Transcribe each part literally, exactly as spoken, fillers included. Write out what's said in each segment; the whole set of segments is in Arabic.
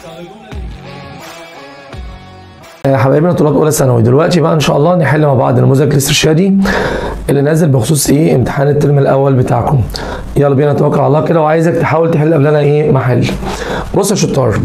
حبايبنا طلاب اولى ثانوي، دلوقتي بقى ان شاء الله نحل مع بعض نموذج الاسترشادي اللي نازل بخصوص ايه امتحان الترم الاول بتاعكم. يلا بينا نتوكل على الله كده، وعايزك تحاول تحل قبل انا ايه ما احل. بص يا شطار،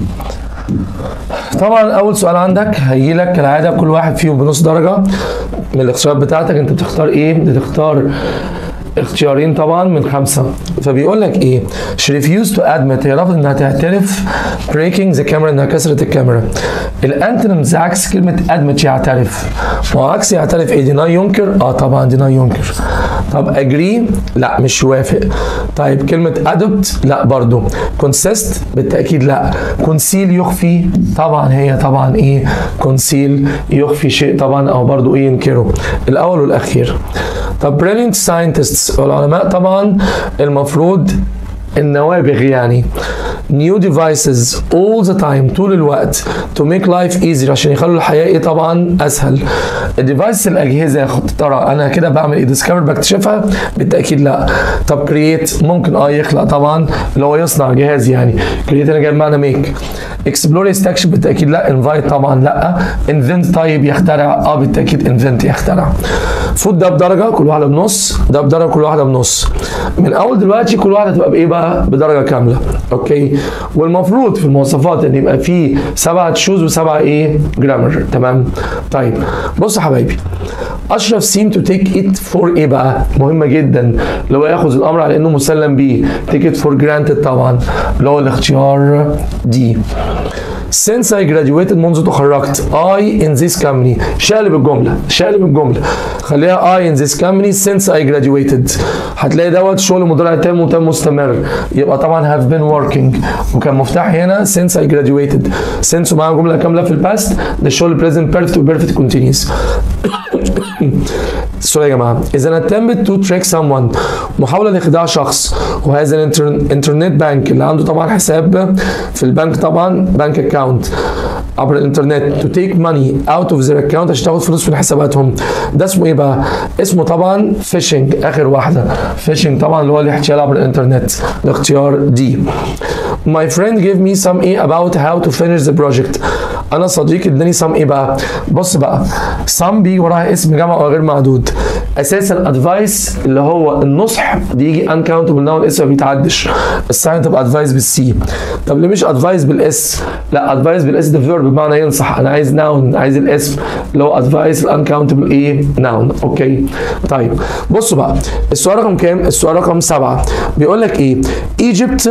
طبعا اول سؤال عندك هيجي لك كالعاده كل واحد فيهم بنص درجه من الاختيارات بتاعتك. انت بتختار ايه؟ بتختار اختيارين طبعا من خمسه. فبيقول لك ايه؟ she refused to admit، هي رفضت انها تعترف breaking the camera، انها كسرت الكاميرا. الانتونيمز عكس كلمه admit يعترف، وعكس يعترف ايه؟ deny ينكر. اه طبعا deny ينكر. طب agree لا مش يوافق. طيب كلمه adopt لا برضو. consist بالتاكيد لا. conceal يخفي، طبعا هي طبعا ايه؟ conceal يخفي شيء طبعا او برضو ايه ينكره. الاول والاخير. طب brilliant scientists العلماء طبعا المفروض النوابغ يعني new devices all the time طول الوقت to make life easier عشان يخلوا الحياة ايه طبعا اسهل. الديفايس الاجهزة يا خد ترى انا كده بعمل ايه؟ discover بكتشفها؟ بالتأكيد لا. طب create ممكن اه يخلق طبعا اللي هو يصنع جهاز يعني create انا جايب معنى make. explore يستكشف بالتأكيد لا. invite طبعا لا. invent طيب يخترع اه بالتأكيد invent يخترع. food ده بدرجة كل واحدة بنص، ده بدرجة كل واحدة بنص. من اول دلوقتي كل واحدة تبقى بايه بقى؟ بدرجة كاملة. اوكي، والمفروض في المواصفات ان يبقى فيه سبعة تشوز وسبعة ايه؟ جرامر. تمام. طيب بص يا حبايبي، اشرف سيم تو تيك ات فور ايه بقى؟ مهمة جدا، اللي هو ياخذ الامر على انه مسلم بيه. تيك ات فور جرانتد طبعا اللي هو الاختيار دي. since I graduated منذ تخرجت I in this company شقلب الجملة، شقلب الجملة خليها I in this company since I graduated. هتلاقي دوت شغل مضارع تام وتام مستمر، يبقى طبعا have been working، وكان مفتاح هنا since I graduated. since ومعاها جملة كاملة في الباست، ده الشغل present perfect و perfect continuous. السؤال يا جماعه، اذا attempted to trick someone محاوله لاخداع شخص، وهذا الانترنت بانك اللي عنده طبعا حساب في البنك طبعا بنك اكاونت عبر الانترنت to take money out of their account عشان تاخد فلوس من حساباتهم، ده اسمه ايه بقى؟ اسمه طبعا فيشنج. اخر واحده فيشنج طبعا اللي هو الاحتيال عبر الانترنت، الاختيار دي. My friend gave me some ايه about how to finish the project. انا صديقي اداني some ايه بقى؟ بص بقى، some بيجي وراها اسم جمع او غير معدود. اساسا advice اللي هو النصح بيجي uncountable noun اسم ما بيتعدش، الساين تبقى advice بالسي. طب ليه مش advice بالاس؟ لا advice بالاس ده فيرب بمعنى ينصح، انا عايز noun، عايز الاسم اللي هو advice uncountable ايه؟ noun. اوكي طيب بصوا بقى، السؤال رقم كام؟ السؤال رقم سبعة بيقول لك ايه؟ Egypt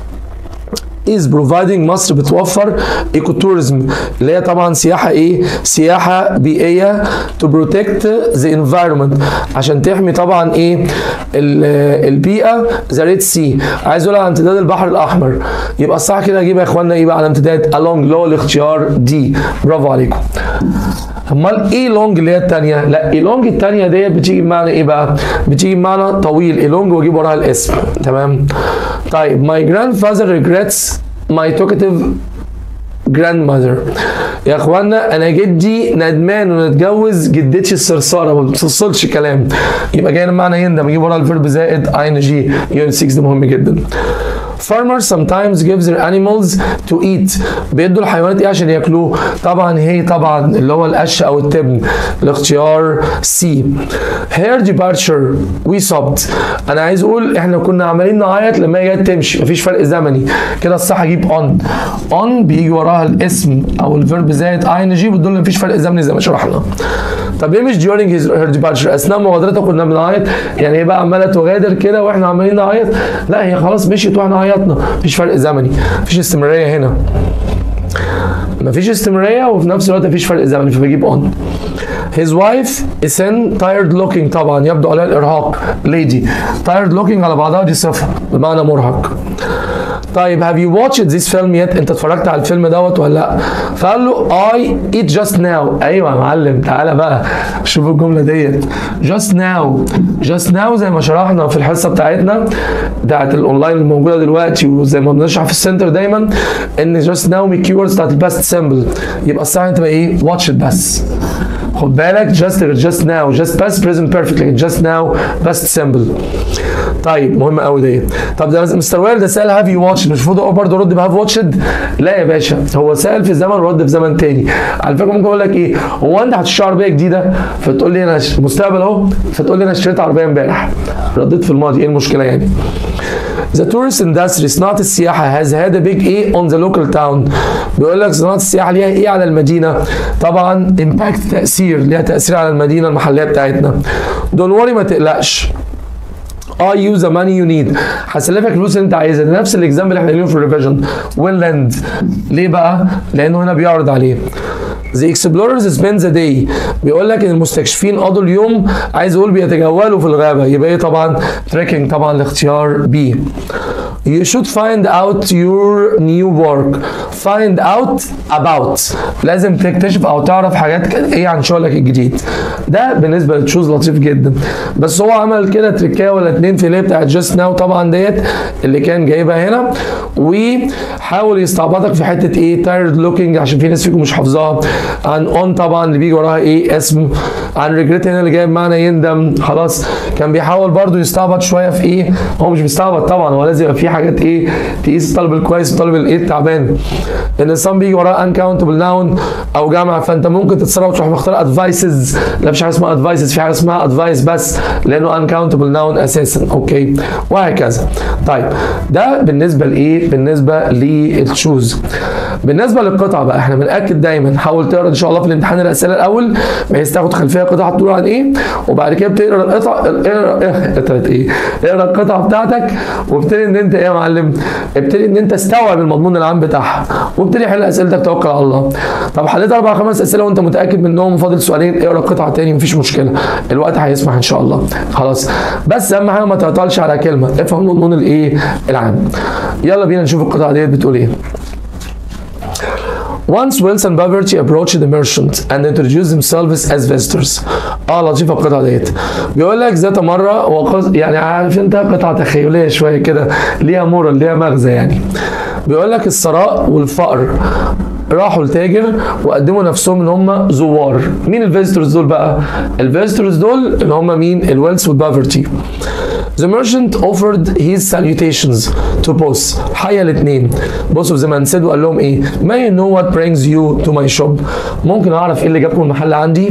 is providing مصر بتوفر ايكوتوريزم اللي هي طبعا سياحه ايه؟ سياحه بيئيه to protect the environment عشان تحمي طبعا ايه؟ البيئه. the red sea عايز اقول على امتداد البحر الاحمر، يبقى الصح كده اجيب يا اخوانا ايه بقى على امتداد along اللي هو الاختيار دي. برافو عليكم. امال ايه لونج اللي هي الثانيه؟ لا لونج الثانيه ديت بتيجي بمعنى ايه بقى؟ بتيجي بمعنى طويل لونج واجيب وراها الاسم. تمام. طيب my grandfather regrets my talkative grandmother. يا اخوانا انا جدي ندمان انه اتجوز جدتي الصرصاره، ما بتفصلش كلام، يبقى جاي معنى يندم يجيب وراها الفيرب زائد اي ان جي. يونت ستة ده مهم جدا. Farmers sometimes give their animals to eat. بيدوا الحيوانات ايه عشان ياكلوه؟ طبعا هي طبعا اللي هو القش او التبن، الاختيار سي. Her departure we sobbed. انا عايز اقول احنا كنا عمالين نعيط لما هي جت تمشي، مفيش فرق زمني كده الصح اجيب on. on بيجي وراها الاسم او الفيرب زائد اي ان جي بتدل مفيش فرق زمني زي ما شرحنا. طب ليه مش during his her departure؟ اثناء مغادرتها كنا بنعيط، يعني هي بقى عماله تغادر كده واحنا عمالين نعيط؟ لا هي خلاص مشيت واحنا عيطنا، مفيش فرق زمني، مفيش استمراريه هنا، مفيش استمراريه وفي نفس الوقت مفيش فرق زمني فبجيب on. His wife is in tired looking طبعا يبدو عليها الارهاق. lady tired looking على بعضها دي صفه بمعنى مرهق. طيب have you watched this film yet؟ انت اتفرجت على الفيلم دوت ولا لا؟ فقال له I eat just now. ايوه يا معلم تعالى بقى شوف الجمله ديت. just now just now زي ما شرحنا في الحصه بتاعتنا بتاعت الاونلاين الموجوده دلوقتي، وزي ما بنشرح في السنتر دايما ان just now من keywords بتاعت الباست سيمبل، يبقى الصح تبقى ايه؟ watch it بس. خد بالك just just now just past present perfect لكن just now past simple. طيب مهمه قوي ديت. طب ده مستر وائل ده سال هاف يو واتش، مش المفروض برضه رد بهاف واتشد؟ لا يا باشا، هو سال في زمن ورد في زمن تاني. على فكره ممكن اقول لك ايه، هو انت هتشتري عربيه جديده فتقول لي انا مستقبل اهو، فتقول لي انا اشتريت عربيه امبارح، رديت في الماضي، ايه المشكله يعني؟ The tourist industry صناعة السياحة has had a big A on the local town. بيقول لك صناعة السياحة ليها ايه على المدينة؟ طبعا impact تأثير، ليها تأثير على المدينة المحلية بتاعتنا. Don't worry ما تقلقش. I use the money you need. هسلفك الفلوس اللي انت عايزها، ده نفس الاكزامبل اللي احنا قايلينه في الريفيجن. will lend. ليه بقى؟ لأنه هنا بيعرض عليه. The explorers spend the day. بيقول لك ان المستكشفين قضوا اليوم، عايز اقول بيتجولوا في الغابه، يبقى ايه طبعا؟ trekking طبعا الاختيار B. You should find out your new work. Find out about. لازم تكتشف او تعرف حاجات ايه عن شغلك الجديد. ده بالنسبه للتشوز لطيف جدا، بس هو عمل كده تريكايه ولا اتنين في اللي بتاعت جاست ناو طبعا ديت اللي كان جايبها هنا، وحاول يستعبطك في حته ايه tired looking عشان في ناس فيكم مش حافظاها. عن اون طبعا اللي بيجي وراها ايه اسم. عن ريجريت هنا اللي جايب معنى يندم. خلاص كان بيحاول برضو يستعبط شويه في ايه، هو مش بيستعبط طبعا، هو لازم يبقى في حاجات ايه تقيس الطالب الكويس والطالب الايه التعبان. ان الصم بيجي وراه uncountable noun او جمع، فانت ممكن تتصرف وتروح مختار ادفايسز. لا مش حاجه اسمها ادفايسز، في حاجه اسمها ادفايس بس لانه uncountable noun اساسا. اوكي وهكذا. طيب ده بالنسبه لايه؟ بالنسبه للتشوز. بالنسبه للقطعه بقى احنا بناكد دايما حاول تقرا ان شاء الله في الامتحان الاسئله الاول بحيث تاخد خلفيه قطعه بتقول عن ايه، وبعد كده بتقرا القطعه اقرا ايه؟ اقرا القطعه بتاعتك وابتدي ان انت ايه يا معلم؟ ابتدي ان انت استوعب المضمون العام بتاعها وابتدي حل اسئلتك، توكل على الله. طب حليت اربع خمس اسئله وانت متاكد منهم وفاضل سؤالين، اقرا القطعه تاني مفيش مشكله، الوقت هيسمح ان شاء الله. خلاص بس اهم حاجه ما تعطلش على كلمه، افهم المضمون الايه العام. يلا بينا نشوف القطعه ديت بتقول ايه. Once Wilson Baverty approached the merchant and introduced themselves as visitors. اه لطيفه القطعه ديت. بيقول لك ذات مره وقص... يعني عارف انت قطعه تخيليه شويه كده، ليها مورال، ليها مغزى يعني. بيقول لك الثراء والفقر راحوا لتاجر وقدموا نفسهم ان هم زوار. مين الفيزيتورز دول بقى؟ الفيزيتورز دول اللي هم مين؟ الويلس والبافرتي. The merchant offered his salutations to both. حيا الاثنين. بصوا زي ما نسيت وقال لهم ايه؟ May you know what brings you to my shop؟ ممكن اعرف ايه اللي جابكم المحل عندي؟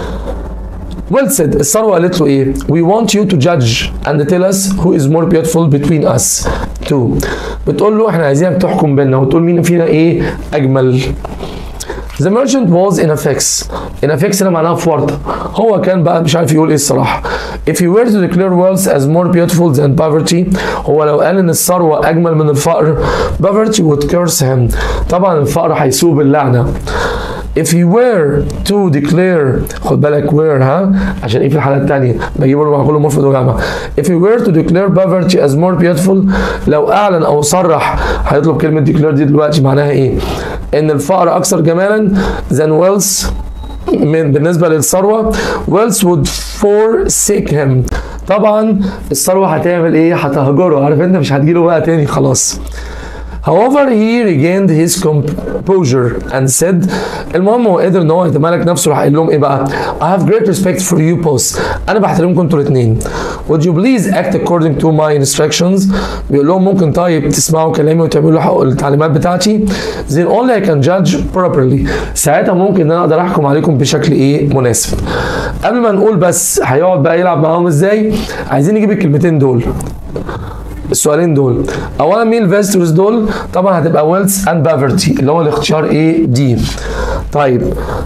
Well said. الثروة قالت له ايه؟ We want you to judge and tell us who is more beautiful between us two. بتقول له احنا عايزينك تحكم بيننا وتقول مين فينا ايه أجمل. The merchant was in a fix. In a fix هنا معناها في ورطة. هو كان بقى مش عارف يقول ايه الصراحة. If he were to declare wealth as more beautiful than poverty، هو لو قال ان الثروة أجمل من الفقر، poverty would curse him. طبعا الفقر هيسوب اللعنة. If he were to declare، خد بالك were ها عشان ايه في الحالة التانية بجيبه له مع كل مفرد وجمع. If he were to declare poverty as more beautiful، لو أعلن أو صرح هيطلب كلمة declare دي دلوقتي معناها ايه؟ إن الفقر أكثر جمالا than wealth من بالنسبة للثروة. wealth would forsake him. طبعا الثروة هتعمل ايه؟ هتهجره، عارف انت مش هتجيله بقى تاني خلاص. However he regained his composure and said، المهم هو قدر ان هو يتمالك نفسه، راح قايل لهم ايه بقى؟ I have great respect for you both. انا بحترمكم انتوا الاثنين. Would you please act according to my instructions؟ بيقول لهم ممكن طيب تسمعوا كلامي وتعملوا حق التعليمات بتاعتي. Then only I can judge properly. ساعتها ممكن ان انا اقدر احكم عليكم بشكل ايه؟ مناسب. قبل ما نقول بس هيقعد بقى يلعب معاهم ازاي؟ عايزين نجيب الكلمتين دول. السؤالين دول اولا مين الفيزيتورز دول؟ طبعا هتبقى ويلث اند بافرتي اللي هو الاختيار ايه؟ دي. طيب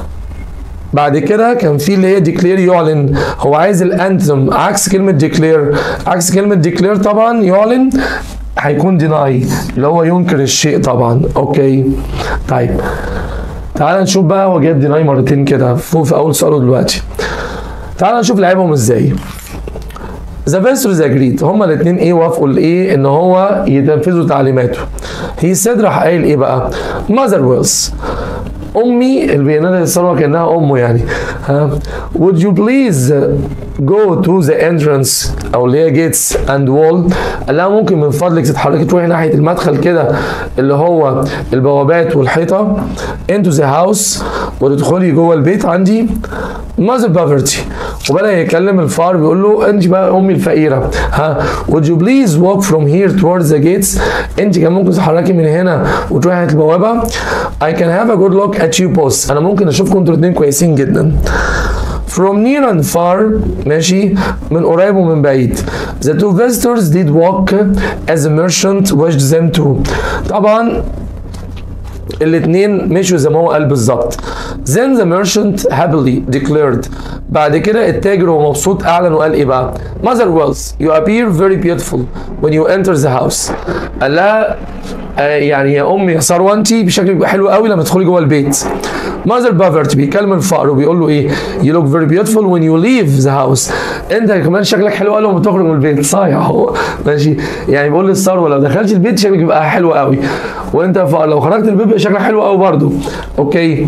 بعد كده كان في اللي هي ديكلير يعلن، هو عايز الانتم عكس كلمه ديكلير. عكس كلمه ديكلير طبعا يعلن هيكون ديناي اللي هو ينكر الشيء طبعا. اوكي طيب تعال نشوف بقى هو جايب ديناي مرتين كده فوق في اول سؤال دلوقتي. تعال نشوف لعبهم ازاي. The visitors agreed. هما الاثنين ايه وافقوا لايه؟ ان هو ينفذوا تعليماته. He said راح قايل ايه بقى؟ Mother Wills. امي اللي بينادي الثروه كانها امه يعني. ها Would you please go to the entrance او اللي هي gates and wall، قال لها ممكن من فضلك تتحركي تروحي ناحيه المدخل كده اللي هو البوابات والحيطه into the house وتدخلي جوه البيت عندي. mother poverty وبدأ يكلم الفار بيقول له انت بقى امي الفقيره، ها would you please walk from here towards the gates، انت كان ممكن تتحركي من هنا وتروحي ناحيه البوابه. I can have a good look at you both، انا ممكن اشوفكم انتوا الاثنين كويسين جدا. from near and far ماشي، من قريب ومن بعيد. the two visitors did walk as the merchant wished them to، طبعا الاثنين مشوا زي ما هو قال بالظبط. then the merchant happily declared، بعد كده التاجر وهو مبسوط اعلن وقال ايه بقى؟ mother wealth you appear very beautiful when you enter the house، قال لها آه يعني يا امي يا ثروه انت بشكل بيبقى حلو قوي لما تدخلي جوه البيت. mother poverty بيكلم الفقر وبيقول له ايه؟ you look very beautiful when you leave the house، انت كمان شكلك حلو قوي لما تخرج من البيت. صايع هو ماشي، يعني بيقول للثروه لو دخلتي البيت شكلك يبقى حلو قوي، وانت لو خرجت البيت يبقى شكلك حلو قوي برضه. اوكي.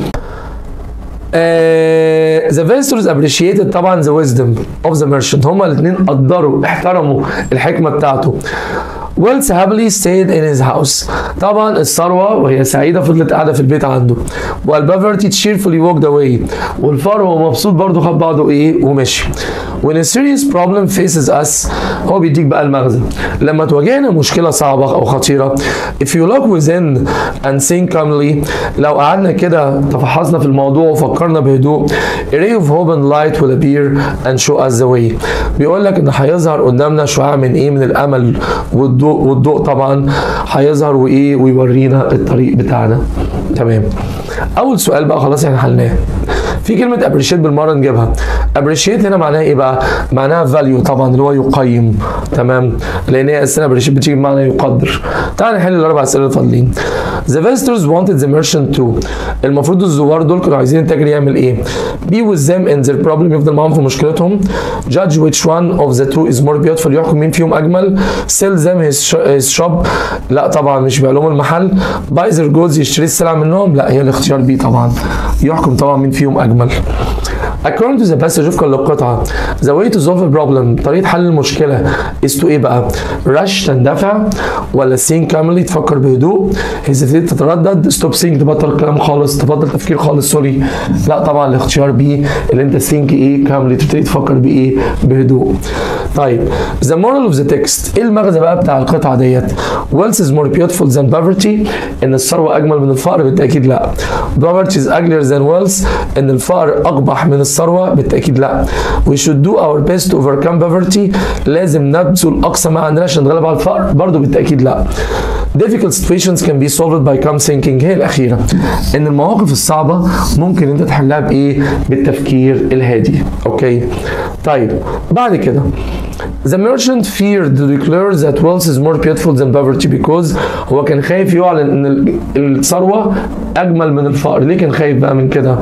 Uh, the visitors appreciated طبعا the wisdom of the merchant، هما الاثنين قدروا احترموا الحكمه بتاعته. wealth happily stayed in his house، طبعا الثروه وهي سعيده فضلت قاعده في البيت عنده. while poverty cheerfully walked away، والفقر وهو مبسوط برضه خد بعضه ايه ومشي. when a serious problem faces us، هو بيديك بقى المغزى لما تواجهنا مشكله صعبه او خطيره. if you look within and think calmly، لو قعدنا كده تفحصنا في الموضوع وفكرنا بهدوء a ray of hope and light will appear and show us the way، بيقول لك ان هيظهر قدامنا شعاع من ايه؟ من الامل والضوء، والضوء طبعا هيظهر وايه ويورينا الطريق بتاعنا. تمام. اول سؤال بقى خلاص احنا حلناه. في كلمه appreciate بالمره نجيبها. appreciate هنا معناها ايه بقى؟ معناها value طبعا اللي هو يقيم. تمام، لان هي اساسا appreciate بتيجي بمعنى يقدر. تعال نحل الاربع اسئله الفاضلين. the visitors wanted the merchant to، المفروض الزوار دول كانوا عايزين التاجر يعمل ايه؟ be with them in their problem، يفضل معاهم في مشكلتهم. judge which one of the two is more beautiful، يحكم مين فيهم اجمل. sell them his his shop، لا طبعا مش بيع لهم المحل. buy their goods، يشتري السلع منهم، لا هي الاختيار بي طبعا، يحكم طبعا مين فيهم اجمل. according to the passage وفقا للقطعه the way to solve a problem، طريقه حل المشكله is to ايه بقى؟ rush تندفع، ولا think calmly تفكر بهدوء، hesitate تتردد، stop think تبطل كلام خالص، تبطل تفكير خالص سوري. لا طبعا الاختيار بي اللي انت think ايه calmly تبتدي تفكر بايه؟ بهدوء. طيب the moral of the text، ايه المغزى بقى بتاع القطعه ديت؟ wealth is more beautiful than poverty، ان الثروه اجمل من الفقر؟ بالتاكيد لا. poverty is uglier than wealth، ان الفقر اقبح من الثروه؟ بالتاكيد لا. we should do our best to overcome poverty، لازم نبذل اقصى ما عندنا عشان نتغلب على الفقر؟ برضه بالتاكيد لا. difficult situations can be solved by calm thinking، هي الاخيره، ان المواقف الصعبه ممكن انت تحلها بايه؟ بالتفكير الهادي. اوكي. طيب بعد كده the merchant feared to declare that wealth is more beautiful than poverty because، هو كان خايف يعلن ان الثروه اجمل من الفقر. ليه كان خايف بقى من كده؟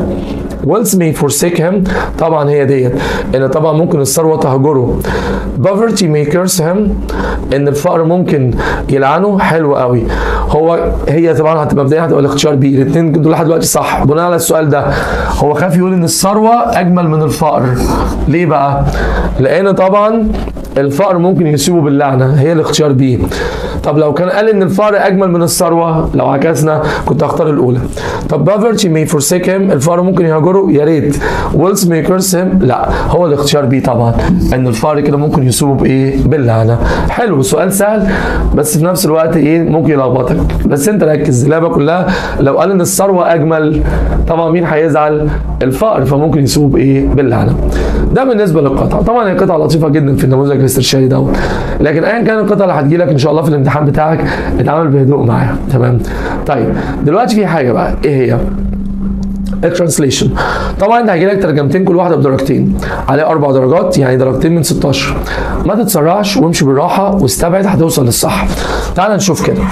wealth may forsake him، طبعا هي ديت ان طبعا ممكن الثروه تهجره. poverty may curse him، ان الفقر ممكن يلعنه. حلو قوي. هو هي طبعا هتبقى بدايه هتبقى الاختيار بي، الاثنين دول لحد دلوقتي صح. بناء على السؤال ده هو خاف يقول ان الثروه اجمل من الفقر. ليه بقى؟ لان طبعا الفقر ممكن يصيبه باللعنه، هي الاختيار بي. طب لو كان قال ان الفقر اجمل من الثروه، لو عكسنا كنت هختار الاولى. طب poverty may forsake him، الفقر ممكن يهجره، يا ريت. wealth may curse him، لا هو الاختيار بي طبعا، ان الفقر كده ممكن يصيبه بايه؟ باللعنه. حلو، سؤال سهل بس في نفس الوقت ايه؟ ممكن يلخبطك، بس انت ركز. اللعبه كلها لو قال ان الثروه اجمل طبعا مين هيزعل؟ الفقر، فممكن يصيبه بايه؟ باللعنه. ده بالنسبه للقطعه. طبعا هي قطعه لطيفه جدا في النموذج الاسترشادي دوت، لكن ايا كان القطعه اللي هتجي لك ان شاء الله في الامتحان بتاعك اتعامل بهدوء معاها. تمام. طيب دلوقتي في حاجه بقى، ايه هي؟ الترانسليشن. طبعا انت هيجي لك ترجمتين كل واحده بدرجتين، عليه اربع درجات، يعني درجتين من ستاشر. ما تتسرعش وامشي بالراحه واستبعد، هتوصل للصح. تعال نشوف كده.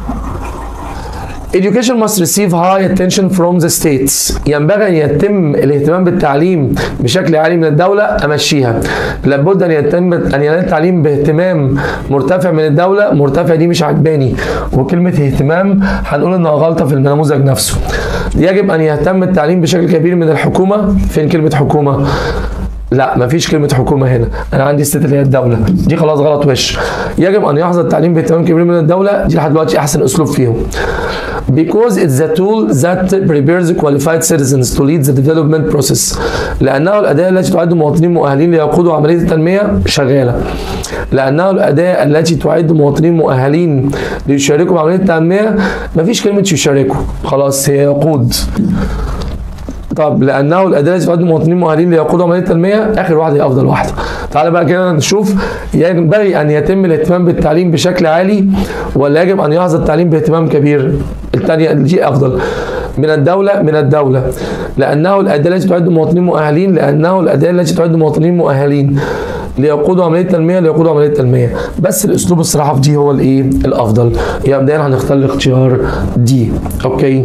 Education must receive high attention from the states، ينبغي أن يتم الاهتمام بالتعليم بشكل عالي من الدولة. أمشيها. لابد أن يتم أن ينال التعليم باهتمام مرتفع من الدولة. مرتفع دي مش عجباني، وكلمة اهتمام هنقول إنها غلطة في النموذج نفسه. يجب أن يهتم التعليم بشكل كبير من الحكومة. فين كلمة حكومة؟ لا مفيش كلمه حكومه هنا، انا عندي ستيت اللي هي الدوله، دي خلاص غلط وش. يجب ان يحظى التعليم باهتمام كبير من الدوله، دي لحد دلوقتي احسن اسلوب فيهم. because it's the tool that prepares qualified citizens to lead the development process. لأنه الأداة التي تعد مواطنين مؤهلين ليقودوا عملية التنمية شغالة. لأنه الأداة التي تعد مواطنين مؤهلين ليشاركوا بعملية التنمية، مفيش كلمة يشاركوا، خلاص هي يقود. طب لأنه الأداة التي تعد مواطنين مؤهلين ليقودوا عملية التنمية، آخر واحدة هي أفضل واحدة. تعالى بقى كده نشوف، ينبغي أن يتم الاهتمام بالتعليم بشكل عالي ولا يجب أن يحظى التعليم باهتمام كبير؟ الثانية دي أفضل. من الدولة من الدولة لأنه الأداة التي تعد مواطنين مؤهلين لأنه الأداة التي تعد مواطنين مؤهلين ليقودوا عملية تنمية ليقودوا عملية تنمية، بس الأسلوب الصراحة في دي هو الإيه؟ الأفضل. يعني مبدئيا هنختار الاختيار دي، أوكي؟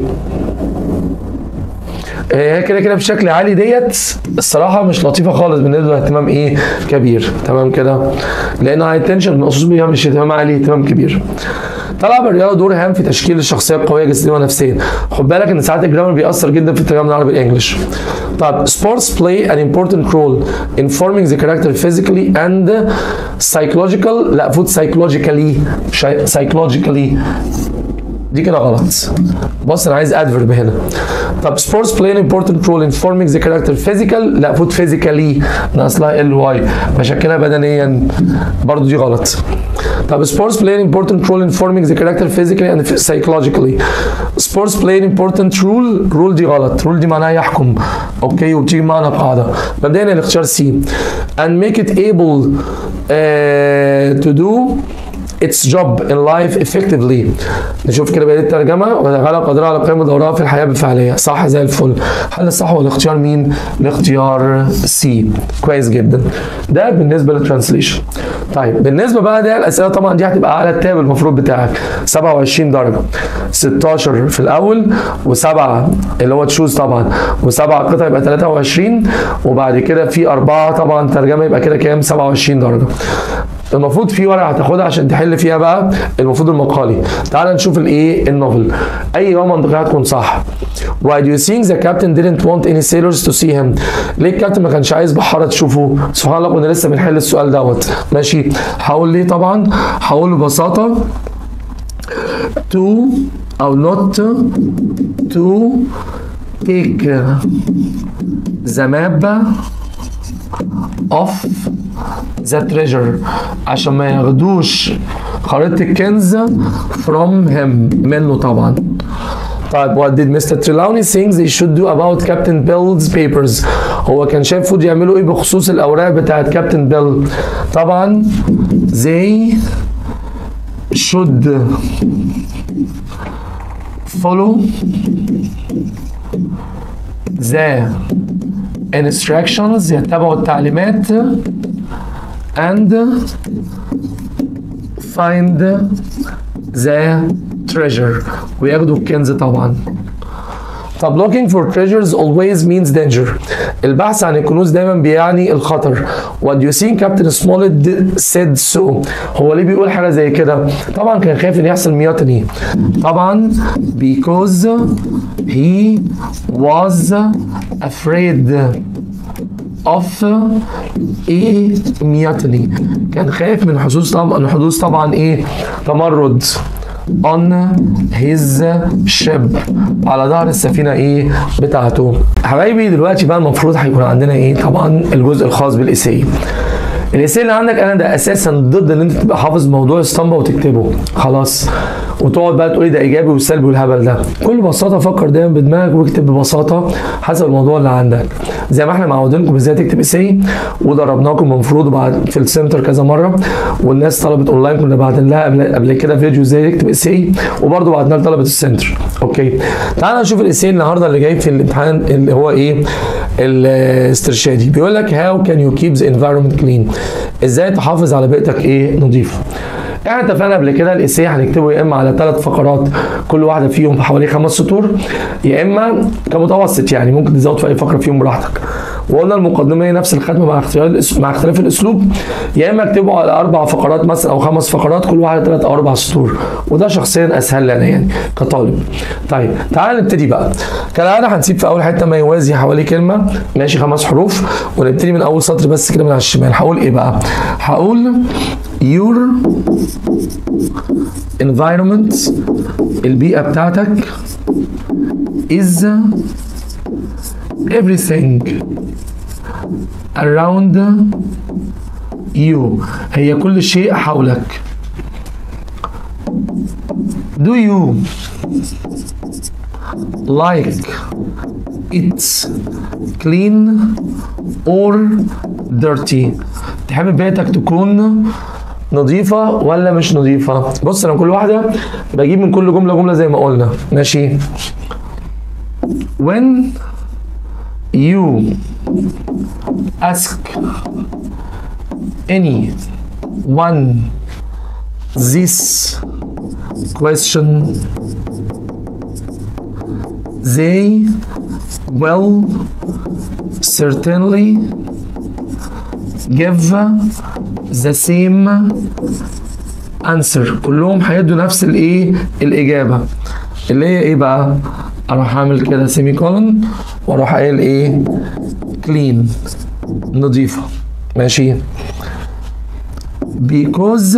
هي كده كده بشكل عالي ديت الصراحه مش لطيفه خالص بالنسبه لاهتمام ايه كبير، تمام كده، لان هاي تنشن من اصول بيها مش اهتمام عالي، اهتمام كبير. تلعب الرياضه دور هام في تشكيل الشخصيه القويه جسديا ونفسيا. خد بالك ان ساعات الجرامر بيأثر جدا في الترجمه من العربي الانجليش. طب sports play an important role in forming the character physically and psychological، لا فوت psychologically psychologically دي كده غلط. بص انا عايز ادفرب هنا. طب sports play an important role in forming the character physical، لا فوت physically ناقص ال واي بشكلها بدنيا، برضو دي غلط. طب sports play an important role in forming the character physically and psychologically. sports play an important role، rule دي غلط، rule دي معناها يحكم، اوكي، وبتيجي معنا قاعده. مبدئيا الاختيار سي and make it able uh, to do its job in life effectively. نشوف كده بقيه الترجمه، وتجعلها قادره على قيام دورها في الحياه بفعاليه. صح زي الفل. هل الصح هو الاختيار مين؟ الاختيار سي. كويس جدا. ده بالنسبه للترانسليشن. طيب بالنسبه بقى ده الاسئله طبعا دي هتبقى على التاب المفروض بتاعك سبعة وعشرين درجه، ستاشر في الاول وسبعه اللي هو تشوز طبعا، وسبعه قطع يبقى تلاتة وعشرين، وبعد كده في اربعه طبعا ترجمه يبقى كده كام؟ سبعة وعشرين درجه. المفروض في ورقه هتاخدها عشان تحل فيها بقى المفروض المقالي. تعال نشوف الايه النوفل. اي اجابه منطقيه هتكون صح. Why do you think the captain didn't want any sailors to see him؟ ليه الكابتن ما كانش عايز بحاره تشوفه؟ سبحان الله كنا لسه بنحل السؤال دوت، ماشي؟ هقول ليه طبعا؟ هقول ببساطه to او not to take the map of the treasure، عشان ما ياخدوش خريطة الكنز from him، منه طبعا. طيب what did Mister Trelawney think they should do about Captain Bill's papers؟ هو كان شايف المفروض يعملوا ايه بخصوص الاوراق بتاعت كابتن بيل؟ طبعا they should follow the instructions، يتبعوا التعليمات and find the treasure، وياخدوا الكنز طبعا. طب looking for treasures always means danger، البحث عن الكنوز دايما بيعني الخطر. What do you think Captain Smollett said so؟ هو ليه بيقول حاجة زي كده؟ طبعا كان خايف ان يحصل ميوتني، طبعا because he was afraid of a mutiny، كان خايف من حدوث طبعا حدوث طبعا ايه؟ تمرد on his ship، على ظهر السفينه ايه بتاعته. حبايبي دلوقتي بقى المفروض هيكون عندنا ايه؟ طبعا الجزء الخاص بالإيساي. الإيساي اللي عندك انا ده اساسا ضد ان انت تبقى حافظ موضوع اسطمبه وتكتبه خلاص، وتقعد بقى تقولي ده ايجابي والسلبي والهبل ده. بكل بساطه فكر دايما بدماغك واكتب ببساطه حسب الموضوع اللي عندك، زي ما احنا معودينكم ازاي تكتب إيساي، ودربناكم المفروض بعد في السنتر كذا مره، والناس طلبت اونلاين كنا بعتين لها قبل قبل كده فيديو ازاي تكتب إيساي، وبرده بعتنا لطلبه السنتر. اوكي تعالى نشوف الإيساي النهارده اللي جاي في الامتحان اللي هو ايه؟ الاسترشادي. بيقول لك how can you keep the environment clean؟ ازاي تحافظ على بيئتك ايه؟ نظيفه. احنا اتفقنا قبل كده الاساي هنكتبه يا اما على ثلاث فقرات كل واحده فيهم بحوالي خمس سطور، يا اما كمتوسط يعني ممكن تزود في اي فقره فيهم براحتك. وقلنا المقدمه هي نفس الختمه مع اختيار مع اختلاف الاسلوب، يا اما اكتبه على اربع فقرات مثلا او خمس فقرات كل واحده ثلاث او اربع سطور، وده شخصيا اسهل لنا يعني كطالب. طيب تعال نبتدي بقى. كالعاده هنسيب في اول حته ما يوازي حوالي كلمه ماشي خمس حروف، ونبتدي من اول سطر بس كده من على الشمال. هقول ايه بقى؟ هقول your environment البيئه بتاعتك is everything around you هي كل شيء حولك. Do you like it clean or dirty؟ تحب بيتك تكون نظيفة ولا مش نظيفة؟ بص انا كل واحدة بجيب من كل جملة جملة زي ما قلنا ماشي. When you ask any one this question they will certainly give the same answer. كلهم هيدوا نفس الايه الاجابه اللي هي ايه بقى؟ اروح اعمل كده سيمي كولون واروح قايل ايه؟ clean نظيفه ماشي. because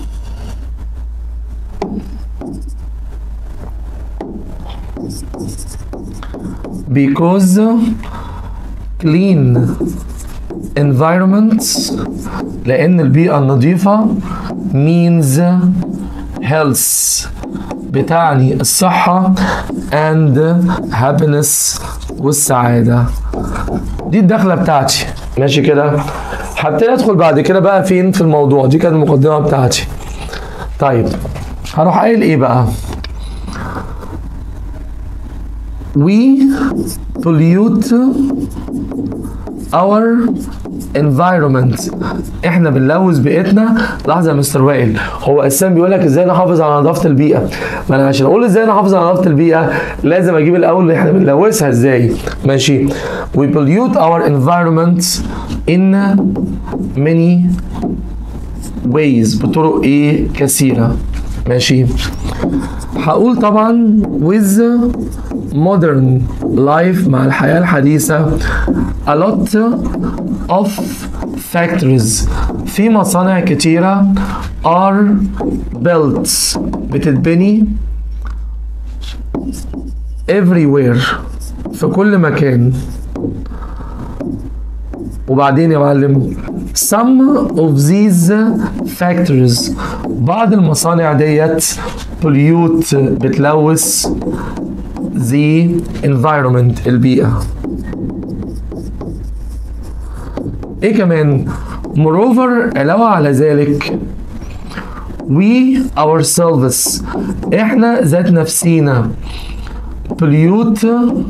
because clean environment لأن البيئة النظيفة means health بتعني الصحة and happiness والسعادة. دي الدخلة بتاعتي ماشي كده. هبتدي ادخل بعد كده بقى فين في الموضوع. دي كانت المقدمة بتاعتي. طيب هروح قايل ايه بقى؟ we pollute our environment احنا بنلوث بيئتنا. لحظه يا مستر وائل، هو اساسا بيقول لك ازاي نحافظ على نظافه البيئه. ما انا عشان اقول ازاي نحافظ على نظافه البيئه لازم اجيب الاول احنا بنلوثها ازاي ماشي. we pollute our environment in many ways بطرق ايه كثيره ماشي. هقول طبعا with modern life مع الحياة الحديثة a lot of factories في مصانع كتيرة are built بتتبني everywhere في كل مكان. وبعدين يا معلم some of these factories بعض المصانع ديت pollute بتلوث the environment البيئة. ايه كمان؟ moreover علاوة على ذلك we ourselves احنا ذات نفسينا pollute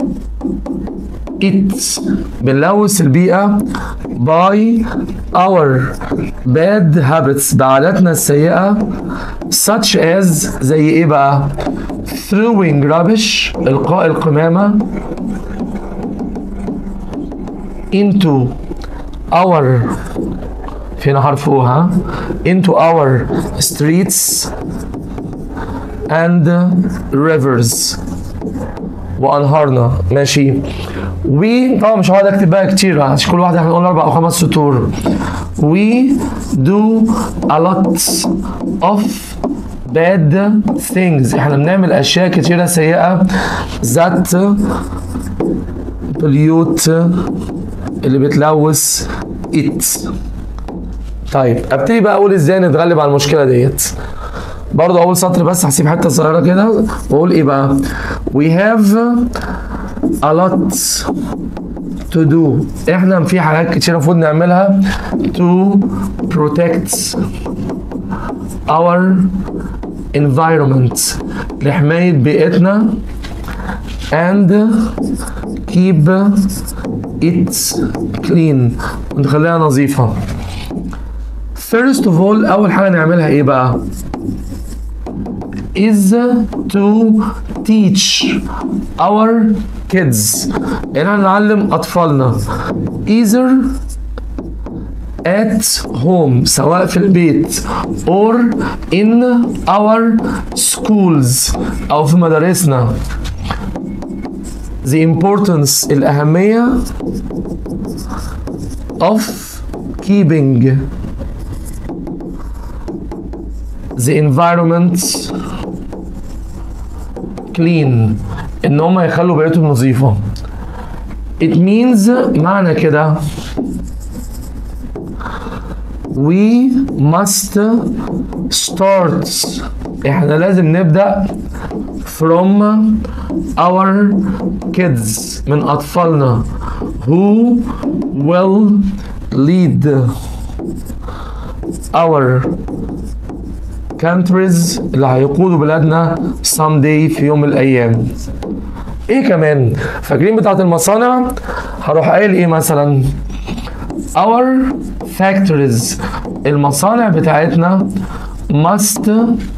it بنلوث البيئة by our bad habits بعاداتنا السيئة such as زي ايه بقى؟ throwing rubbish إلقاء القمامة into our فينا حرف او ها into our streets and rivers وانهارنا ماشي. we طبعا مش هقعد اكتب بقى كتير عشان كل واحده هنقول اربع او خمس سطور. we do a lot of bad things احنا بنعمل اشياء كتيره سيئه that pollute اللي بتلوث it. طيب ابتدي بقى اقول ازاي نتغلب على المشكله ديت. برضه اول سطر بس هسيب حته صغيره كده واقول ايه بقى؟ we have a lot to do احنا في حاجات كتير المفروض نعملها to protect our environment لحماية بيئتنا and keep it clean ونخليها نظيفة. first of all اول حاجه نعملها ايه بقى؟ is to teach our kids، ان احنا نعلم اطفالنا either at home سواء في البيت or in our schools او في مدارسنا the importance الأهمية of keeping the environment clean، ان هم يخلوا بيئتهم نظيفة. it means معنى كده we must start، احنا لازم نبدأ from our kids من أطفالنا who will lead our countries اللي هيقودوا بلادنا someday في يوم من الأيام. إيه كمان؟ فاكرين بتاعت المصانع؟ هروح قايل إيه مثلا؟ our factories المصانع بتاعتنا must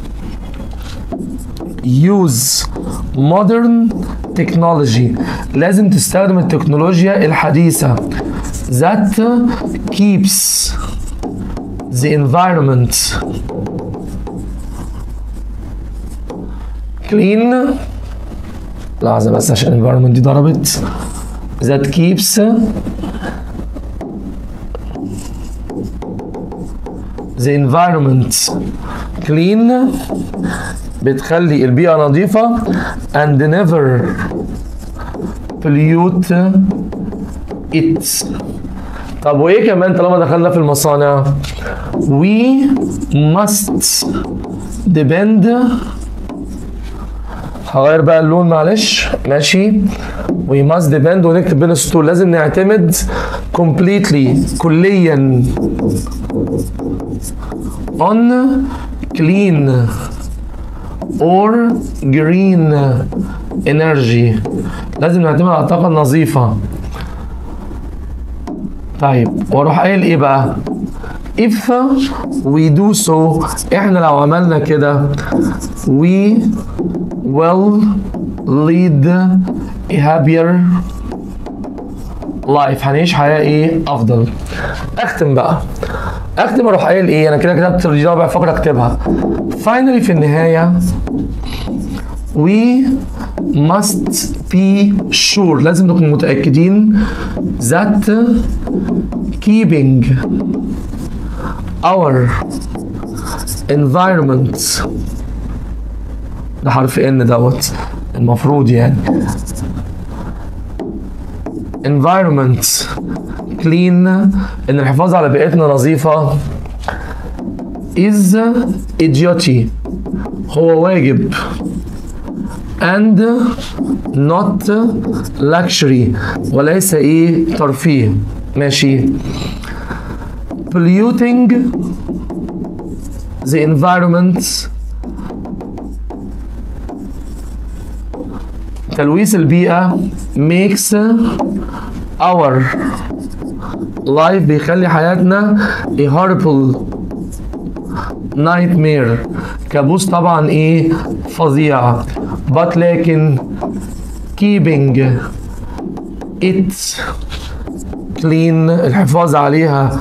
use modern technology، لازم تستخدم التكنولوجيا الحديثة that keeps the environment clean. لحظة بس عشان environment دي ضربت. that keeps the environment clean بتخلي البيئة نظيفة and never pollute it. طب وايه كمان طالما دخلنا في المصانع؟ we must depend، هغير بقى اللون معلش ماشي، we must depend ونكتب بين السطور لازم نعتمد completely كليا on clean or green energy، لازم نعتمد على الطاقة النظيفة. طيب واروح قايل ايه بقى؟ if we do so، احنا لو عملنا كده we will lead a happier life، هنعيش حياة ايه؟ افضل. اختم بقى اختم اروح قايل ايه؟ انا كده كتبت رابع فقرة اكتبها. finally في النهاية we must be sure، لازم نكون متأكدين that keeping our environment، ده حرف ان دوت المفروض يعني environment clean، ان الحفاظ على بيئتنا نظيفة is a duty، هو واجب and not luxury، وليس ايه؟ ترفيه. ماشي. polluting the environment، تلويث البيئة makes our life، بيخلي حياتنا a horrible nightmare، كابوس طبعا ايه؟ فظيع. but لكن keeping it clean، الحفاظ عليها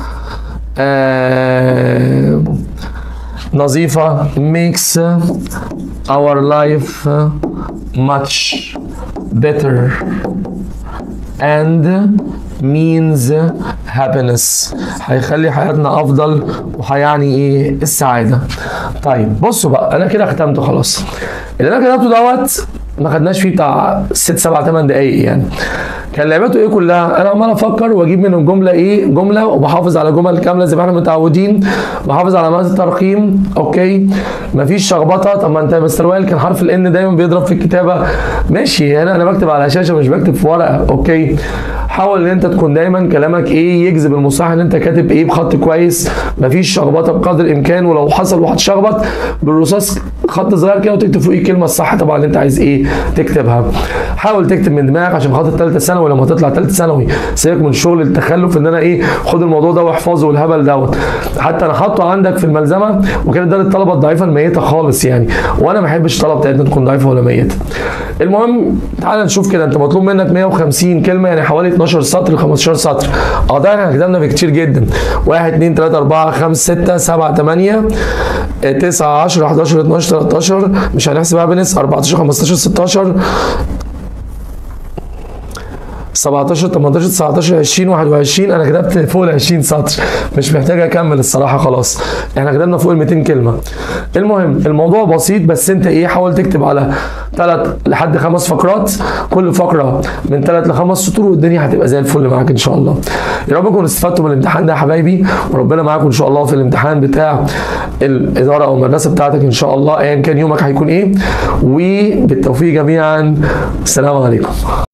آه نظيفة makes our life much better and means happiness، هيخلي حياتنا افضل وهيعني ايه؟ السعادة. طيب بصوا بقى انا كده ختمته خلاص. اللي انا كتبته دوت ما خدناش فيه بتاع ست سبع ثمان دقايق يعني. كان لعبته ايه كلها؟ انا عمال افكر واجيب منهم جمله ايه؟ جمله وبحافظ على جمل كامله زي ما احنا متعودين، بحافظ على مدى الترقيم، اوكي؟ مفيش شخبطه. طب ما انت يا مستر وائل كان حرف الان دايما بيضرب في الكتابه، ماشي، هنا انا بكتب على شاشه مش بكتب في ورقه، اوكي؟ حاول ان انت تكون دايما كلامك ايه؟ يجذب المصحح ان انت كاتب ايه؟ بخط كويس، مفيش شخبطه بقدر الامكان، ولو حصل وهتشخبط بالرصاص خط صغير كده وتكتب فوقيه الكلمه الصح طبعا اللي انت عايز ايه؟ تكتبها. حاول تكتب من دماغك عشان خاطر ثالثه ثانوي لما تطلع ثالثه ثانوي سيبك من شغل التخلف ان انا ايه خد الموضوع ده واحفظه والهبل دوت. حتى انا حاطه عندك في الملزمه وكان ده للطلبه الضعيفه الميته خالص يعني، وانا ما بحبش الطلبه بتاعتنا تكون ضعيفه ولا ميته. المهم تعال نشوف كده، انت مطلوب منك مية وخمسين كلمه يعني حوالي اتناشر سطر ل خمستاشر سطر. اه ده احنا كتبنا بكتير جدا، واحد اتنين تلاته اربعه خمسه سته سبعه تمانيه تسعه عشره حداشر اتناشر تلتاشر، مش هنحسب هابنس، اربعتاشر خمستاشر ستاشر سبعتاشر تمنتاشر تسعتاشر عشرين واحد وعشرين. انا كتبت فوق ال عشرين سطر مش محتاج اكمل الصراحه، خلاص احنا كتبنا فوق ال ميتين كلمه. المهم الموضوع بسيط، بس انت ايه حاول تكتب على ثلاث لحد خمس فقرات، كل فقره من ثلاث لخمس سطور والدنيا هتبقى زي الفل معاك ان شاء الله. يا رب تكونوا استفدتوا من الامتحان ده يا حبايبي، وربنا معاكم ان شاء الله في الامتحان بتاع الاداره او المدرسه بتاعتك ان شاء الله ايا كان يومك هيكون ايه، وبالتوفيق جميعا. السلام عليكم.